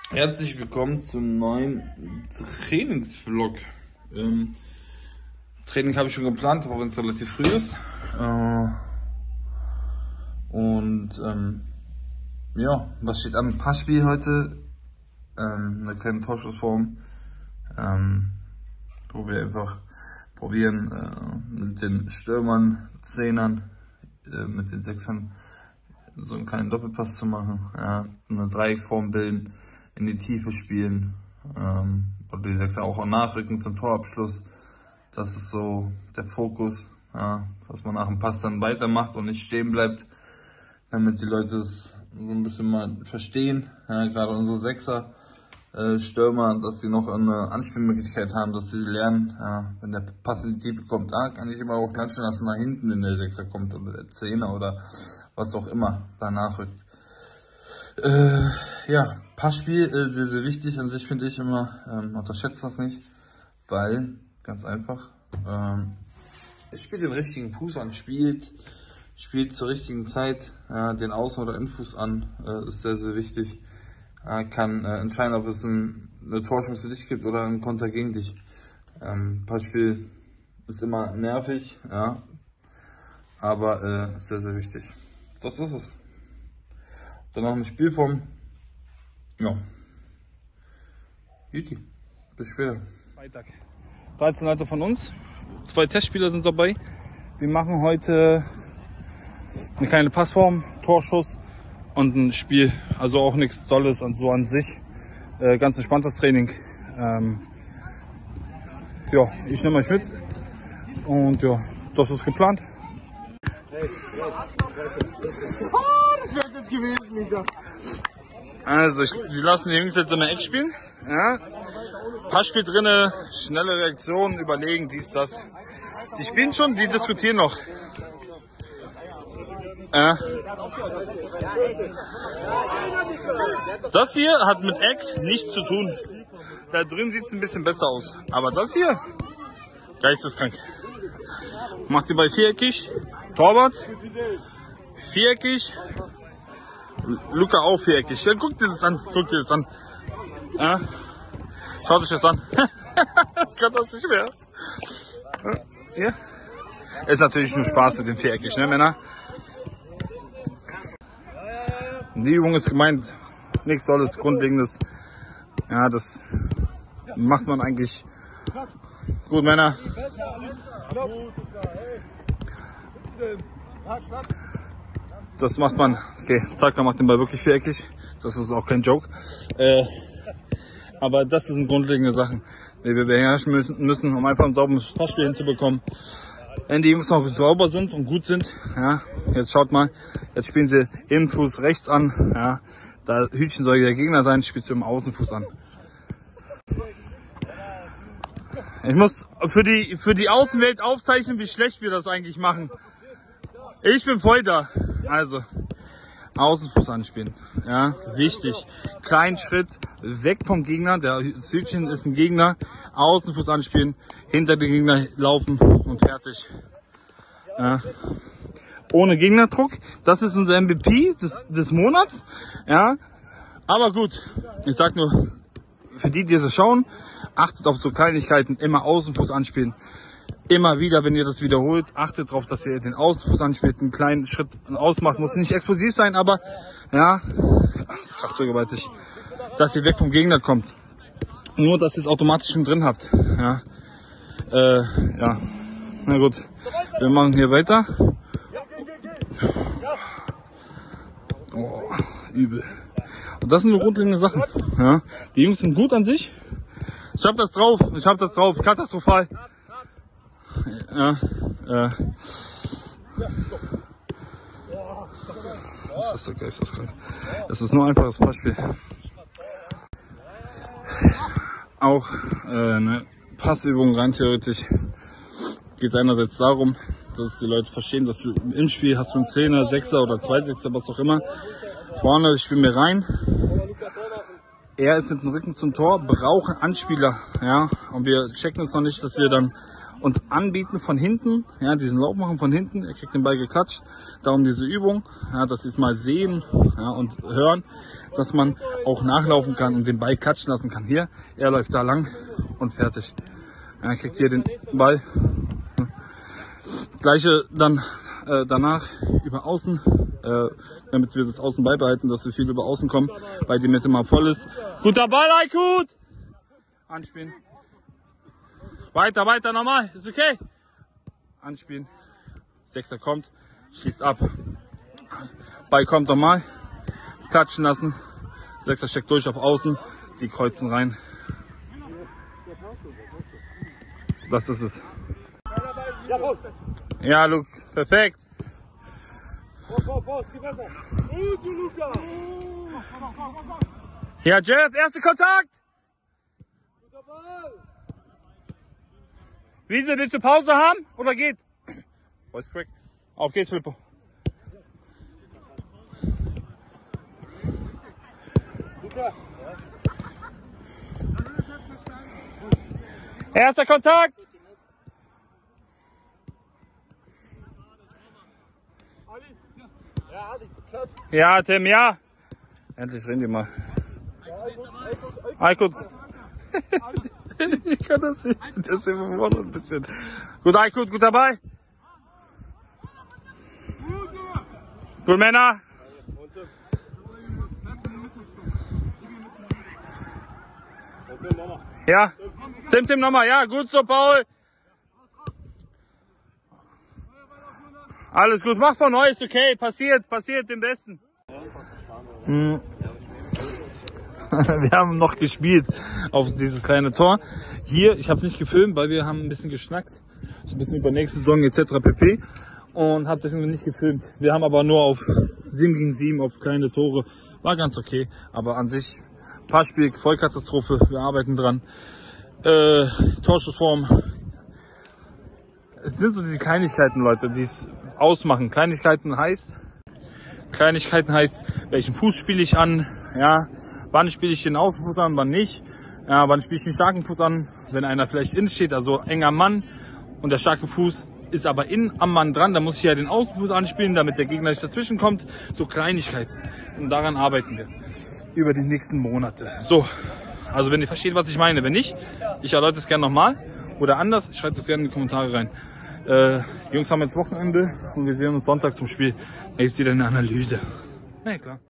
Herzlich willkommen zum neuen Trainingsvlog. Training habe ich schon geplant, aber wenn es relativ früh ist. Ja, was steht an? Passspiel heute, eine kleine Torschussform, wo wir einfach probieren, mit den Stürmern, Zehnern, mit den Sechsern so einen kleinen Doppelpass zu machen, ja, eine Dreiecksform bilden, in die Tiefe spielen, oder die Sechser auch nachrücken zum Torabschluss. Das ist so der Fokus, ja, dass man nach dem Pass dann weitermacht und nicht stehen bleibt, damit die Leute es so ein bisschen mal verstehen, ja, gerade unsere Sechser, Stürmer, dass sie noch eine Anspielmöglichkeit haben, dass sie lernen, ja, wenn der Pass in die Tiefe kommt, kann ich immer auch klatschen lassen nach hinten, wenn der Sechser kommt oder der Zehner oder was auch immer da nachrückt. Ja, Passspiel sehr, sehr wichtig an sich, finde ich immer. Unterschätzt das nicht, weil, ganz einfach, es spielt den richtigen Fuß an, spielt zur richtigen Zeit, den Außen- oder Innenfuß an, ist sehr, sehr wichtig. Kann entscheiden, ob es eine Torchance für dich gibt oder einen Konter gegen dich. Passspiel ist immer nervig, ja, aber sehr, sehr wichtig. Das ist es. Dann noch eine Spielform. Ja. Juti. Bis später. Freitag. 13 Leute von uns. 2 Testspieler sind dabei. Wir machen heute eine kleine Passform, Torschuss und ein Spiel. Also auch nichts Tolles so an sich. Ganz entspanntes Training. Ja, ich nehme euch mit. Und ja, das ist geplant. Das wäre jetzt gewesen, Digga. Also, wir lassen die Jungs jetzt im Eck spielen. Ja. Passspiel drinne, schnelle Reaktionen, überlegen, dies, das. Die spielen schon, die diskutieren noch. Das hier hat mit Eck nichts zu tun. Da drüben sieht es ein bisschen besser aus. Aber das hier, geisteskrank. Macht die Ball viereckig, Torwart, viereckig, Luca auch viereckig. Ja, guck dir das an, Ja. Schaut euch das an. Kann das nicht mehr. Ja. Ist natürlich nur Spaß mit dem viereckig, ne, Männer? Die Übung ist gemeint, nichts Tolles, Grundlegendes. Ja, das macht man eigentlich gut, Männer. Das macht man, okay, Taka macht den Ball wirklich viereckig, das ist auch kein Joke. Aber das sind grundlegende Sachen, die wir beherrschen müssen, um einfach ein sauberes Passspiel hinzubekommen. Wenn die Jungs noch sauber sind und gut sind, ja, jetzt schaut mal, jetzt spielen sie Innenfuß rechts an, ja, da Hütchen soll der Gegner sein, spielst du im Außenfuß an. Ich muss für die Außenwelt aufzeichnen, wie schlecht wir das eigentlich machen. Ich bin voll da. Also, Außenfuß anspielen. Ja, wichtig. Kleinen Schritt weg vom Gegner. Der Hütchen ist ein Gegner. Außenfuß anspielen, hinter den Gegner laufen und fertig. Ja. Ohne Gegnerdruck. Das ist unser MVP des Monats. Ja, aber gut. Ich sag nur, für die das schauen, achtet auf so Kleinigkeiten. Immer Außenfuß anspielen. Immer wieder, wenn ihr das wiederholt, achtet darauf, dass ihr den Außenfuß anspielt, einen kleinen Schritt ausmacht. Muss nicht explosiv sein, aber ja, gewaltig, dass ihr weg vom Gegner kommt. Nur, dass ihr es automatisch schon drin habt. Ja, ja. Na gut, wir machen hier weiter. Oh, übel. Und das sind nur grundlegende Sachen. Ja, die Jungs sind gut an sich. Ich hab das drauf, katastrophal. Ja, das ist so geisteskrank. Das ist nur ein einfaches Passspiel. Auch eine Passübung rein theoretisch geht es einerseits darum, dass die Leute verstehen, dass du im Spiel hast du einen Zehner, Sechser oder 2 Sechser, was auch immer. Vorne spielen wir rein. Er ist mit dem Rücken zum Tor, brauchen Anspieler, ja, und wir checken es noch nicht, dass wir dann und anbieten von hinten, ja, diesen Lauf machen von hinten, er kriegt den Ball geklatscht, darum diese Übung, ja, das ist mal sehen, ja, und hören, dass man auch nachlaufen kann und den Ball klatschen lassen kann. Hier, er läuft da lang und fertig. Er kriegt hier den Ball. Gleiche dann danach über Außen, damit wir das Außen beibehalten, dass wir viel über Außen kommen, weil die Mitte mal voll ist. Guter Ball, Aykut! Anspielen. Weiter, weiter, nochmal. Ist okay. Anspielen. Sechser kommt, schießt ab. Ball kommt nochmal. Klatschen lassen. Sechser steckt durch auf Außen. Die kreuzen rein. Das ist es. Ja, Luke, perfekt. Ja, Jeff, erster Kontakt. Wiese, willst du Pause haben oder geht? Voice crack. Auf geht's, Filippo. Erster Kontakt. Ja, Tim, ja. Endlich reden die mal. Aykut. Ich kann das nicht. Das ist immer ein bisschen. Gut, Aykut, gut dabei. Gut, Männer. Ja. Tim, nochmal. Ja, gut so, Paul. Alles gut, mach von euch, okay, passiert dem Besten. Wir haben noch gespielt auf dieses kleine Tor. Hier, ich habe es nicht gefilmt, weil wir haben ein bisschen geschnackt. So ein bisschen über nächste Saison etc. pp. Und habe deswegen nicht gefilmt. Wir haben aber nur auf 7 gegen 7 auf kleine Tore. War ganz okay, aber an sich Passspiel, Vollkatastrophe, wir arbeiten dran. Torschussform. Es sind so diese Kleinigkeiten, Leute, die es ausmachen. Kleinigkeiten heißt, welchen Fuß spiele ich an, ja, wann spiele ich den Außenfuß an, wann nicht, ja, wann spiele ich den starken Fuß an, wenn einer vielleicht innen steht, also eng am Mann und der starke Fuß ist aber innen am Mann dran, dann muss ich ja den Außenfuß anspielen, damit der Gegner nicht dazwischen kommt, so Kleinigkeiten und daran arbeiten wir über die nächsten Monate. So, also wenn ihr versteht, was ich meine, wenn nicht, ich erläutere es gerne nochmal oder anders, schreibt es gerne in die Kommentare rein. Jungs haben jetzt Wochenende und wir sehen uns Sonntag zum Spiel. Jetzt wieder eine Analyse. Na ja, klar.